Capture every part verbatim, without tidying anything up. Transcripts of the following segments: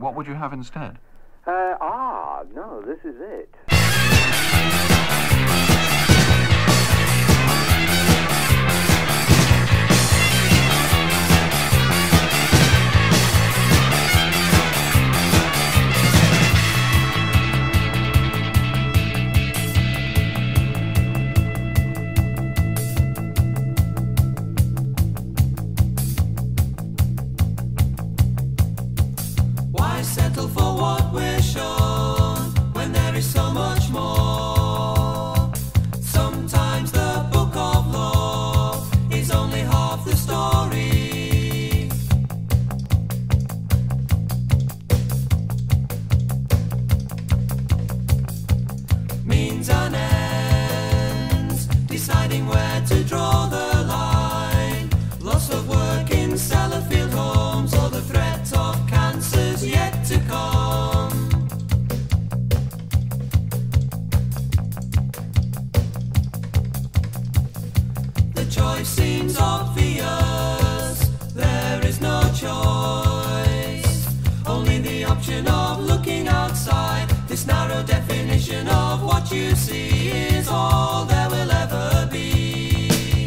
What would you have instead? Uh, ah, no, this is it. Settle for what we're shown when there is so much more. Sometimes the book of law is only half the story. Means and ends, deciding where to draw the line. Loss of work in Sellafield homes, or the threat of cancer's yet to come. The choice seems obvious, there is no choice, only the option of looking outside. This narrow definition of what you see is all there will ever be.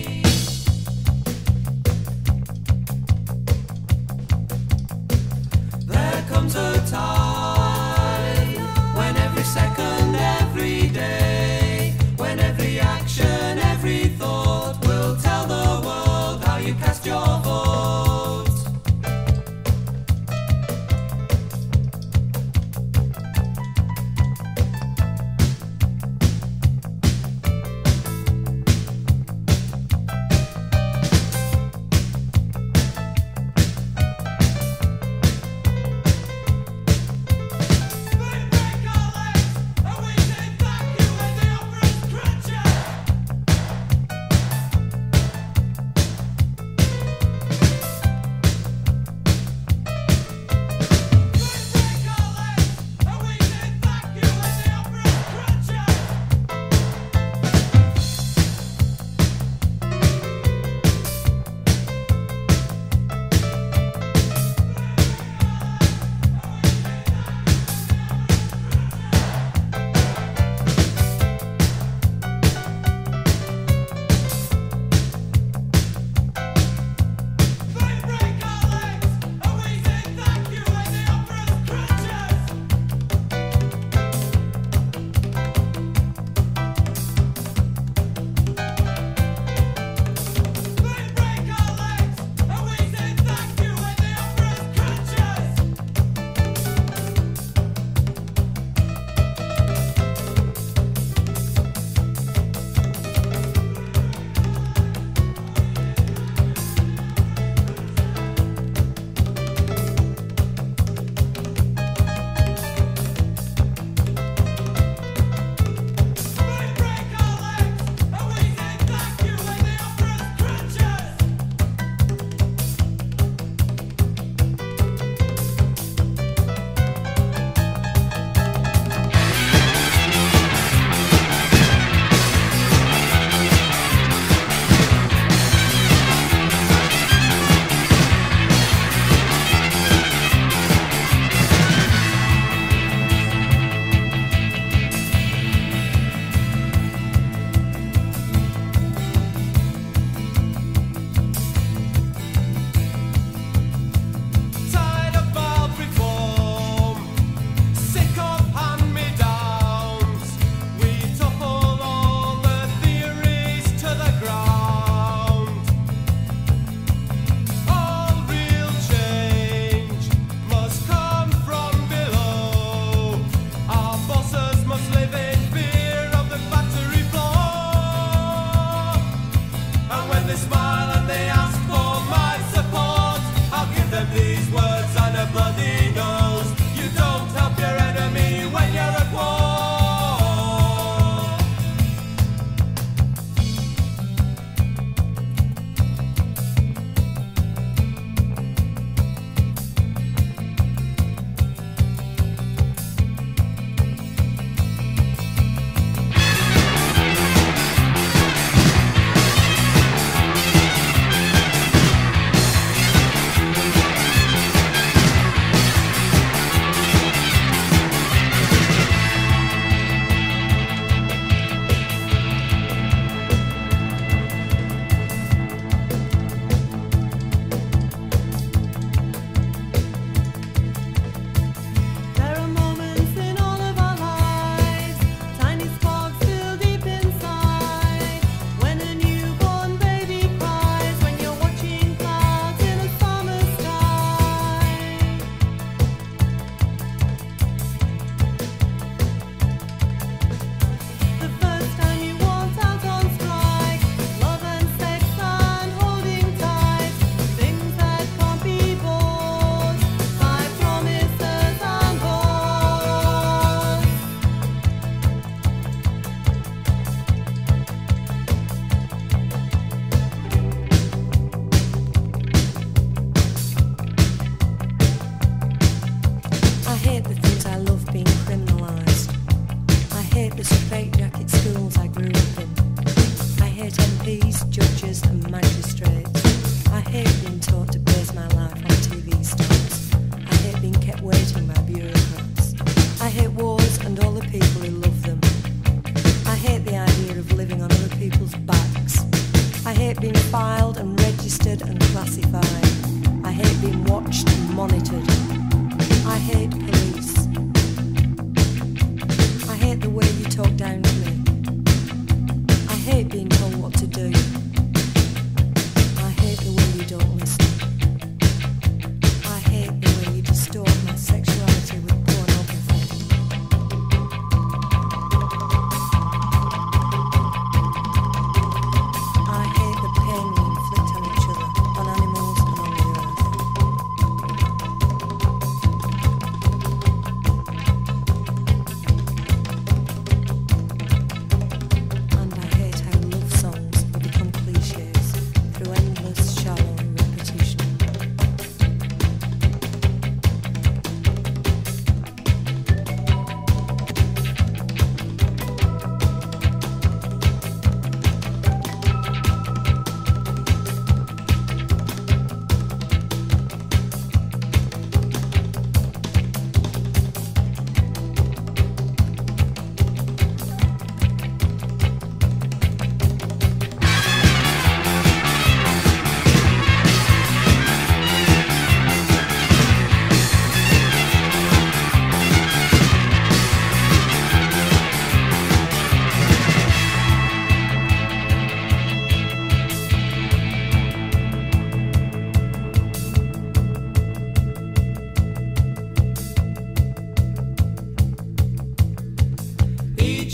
There comes a time when every second, every day, when every action, every thought will tell the world how you cast your vote.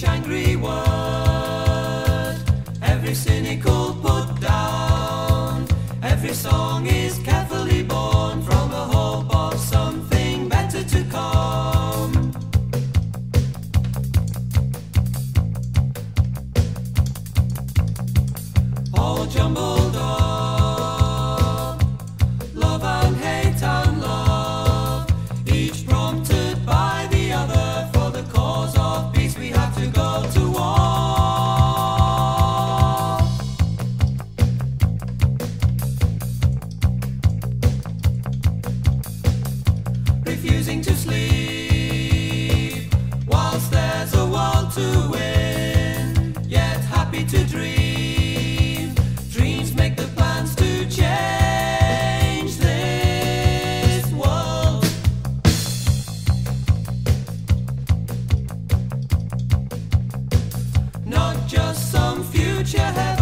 each angry word, every cynical put down, every song is carefully born from a hope of something better to come. All jumbled up, love and hate and love, each prompted by the other. For the cause of peace we have to go to war. Refusing to sleep whilst there's a world to win, yet happy to dream. Dreams make the plans to change this world. Not just some future heaven.